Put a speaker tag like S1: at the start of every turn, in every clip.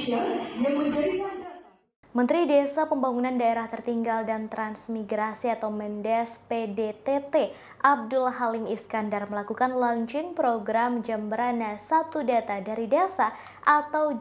S1: Indonesia yang menjadikan
S2: Menteri Desa Pembangunan Daerah Tertinggal dan Transmigrasi atau Mendes PDTT Abdul Halim Iskandar melakukan launching program Jembrana Satu Data dari Desa atau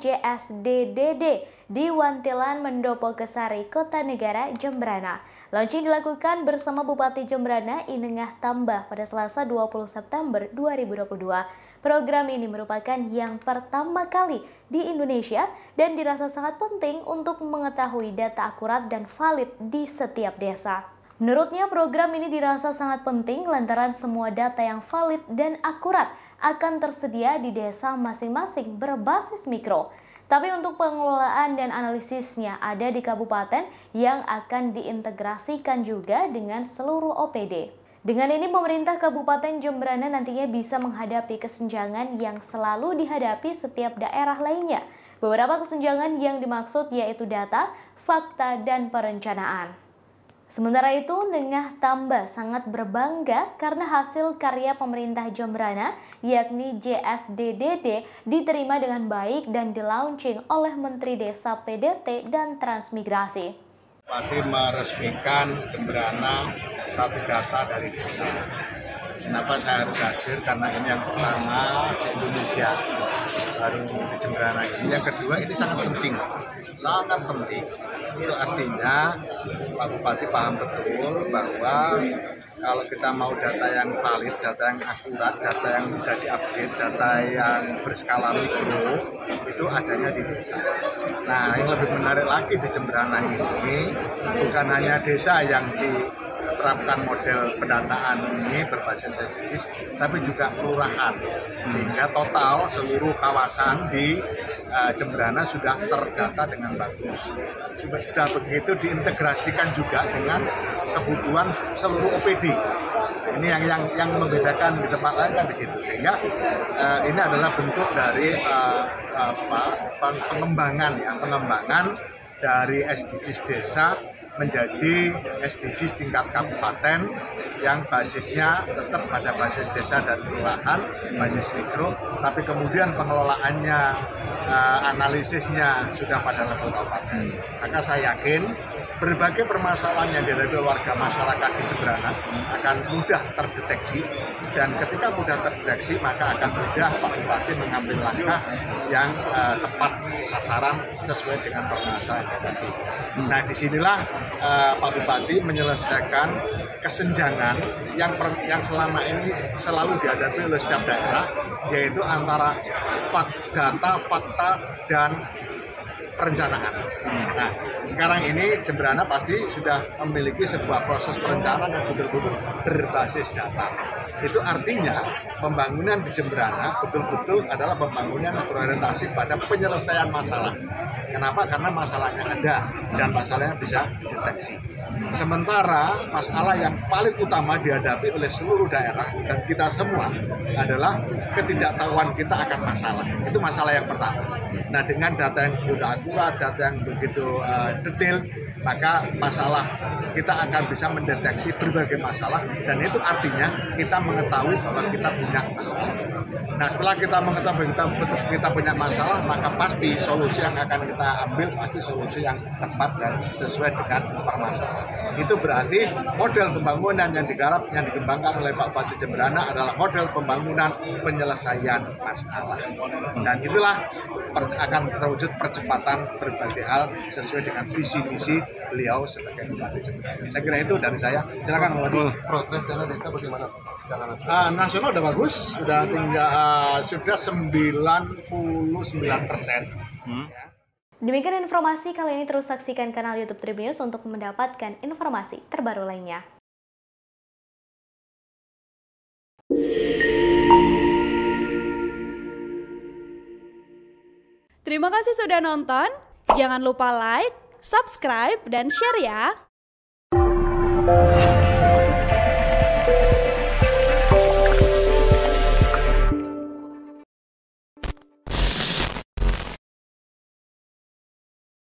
S2: JSDDD di Wantilan Mendopo Kesari, Kota Negara, Jembrana. Launching dilakukan bersama Bupati Jembrana Inengah Tambah pada Selasa 20 September 2022. Program ini merupakan yang pertama kali di Indonesia dan dirasa sangat penting untuk mengetahui data akurat dan valid di setiap desa. Menurutnya, program ini dirasa sangat penting lantaran semua data yang valid dan akurat akan tersedia di desa masing-masing berbasis mikro. Tapi untuk pengelolaan dan analisisnya ada di kabupaten yang akan diintegrasikan juga dengan seluruh OPD. Dengan ini, pemerintah Kabupaten Jembrana nantinya bisa menghadapi kesenjangan yang selalu dihadapi setiap daerah lainnya. Beberapa kesenjangan yang dimaksud yaitu data, fakta, dan perencanaan. Sementara itu, Nengah Tambah sangat berbangga karena hasil karya pemerintah Jembrana, yakni JSDDD, diterima dengan baik dan dilaunching oleh Menteri Desa PDT dan Transmigrasi.
S3: Bupati meresmikan Jembrana Satu Data dari Desa. Kenapa saya harus hadir? Karena ini yang pertama di Indonesia, baru di Jembrana ini. Yang kedua, ini sangat penting, sangat penting. Itu artinya Pak Bupati paham betul bahwa kalau kita mau data yang valid, data yang akurat, data yang mudah diupdate, data yang berskala mikro, itu adanya di desa. Nah, yang lebih menarik lagi di Jembrana ini, bukan hanya desa yang diterapkan model pendataan ini berbasis SDGs, tapi juga kelurahan. Sehingga total seluruh kawasan di Jembrana sudah terdata dengan bagus. Sudah begitu diintegrasikan juga dengan kebutuhan seluruh OPD. Ini yang membedakan di tempat lain kan di situ. Sehingga ini adalah bentuk dari pengembangan dari SDGs desa menjadi SDGs tingkat kabupaten yang basisnya tetap pada basis desa dan kelurahan, basis mikro, tapi kemudian pengelolaannya, analisisnya sudah pada level kabupaten. Maka saya yakin berbagai permasalahan yang dihadapi warga masyarakat di Jembrana akan mudah terdeteksi, dan ketika mudah terdeteksi maka akan mudah Pak Bupati mengambil langkah yang tepat sasaran sesuai dengan permasalahan yang tadi. Nah, disinilah Pak Bupati menyelesaikan kesenjangan yang selama ini selalu dihadapi oleh setiap daerah, yaitu antara data, fakta, dan perencanaan. Nah, sekarang ini Jembrana pasti sudah memiliki sebuah proses perencanaan yang betul-betul berbasis data. Itu artinya pembangunan di Jembrana betul-betul adalah pembangunan berorientasi pada penyelesaian masalah. Kenapa? Karena masalahnya ada dan masalahnya bisa dideteksi. Sementara masalah yang paling utama dihadapi oleh seluruh daerah dan kita semua adalah ketidaktahuan kita akan masalah. Itu masalah yang pertama. Nah, dengan data yang sudah akurat, data yang begitu detail, maka masalah kita akan bisa mendeteksi berbagai masalah, dan itu artinya kita mengetahui bahwa kita punya masalah. Nah, setelah kita mengetahui kita punya masalah, maka pasti solusi yang akan kita ambil pasti solusi yang tepat dan sesuai dengan permasalahan. Itu berarti model pembangunan yang dikembangkan oleh Pak Bupati Jembrana adalah model pembangunan penyelesaian masalah. Dan itulah akan terwujud percepatan berbagai hal sesuai dengan visi misi beliau sebagai Bupati Jembrana. Saya kira itu dari saya. Silakan Bupati.
S4: Progres dana desa bagaimana secara nasional?
S3: Nasional udah bagus, sudah 99%. Ya.
S2: Demikian informasi kali ini, terus saksikan kanal YouTube Tribun News untuk mendapatkan informasi terbaru lainnya.
S5: Terima kasih sudah nonton. Jangan lupa like, subscribe, dan share ya.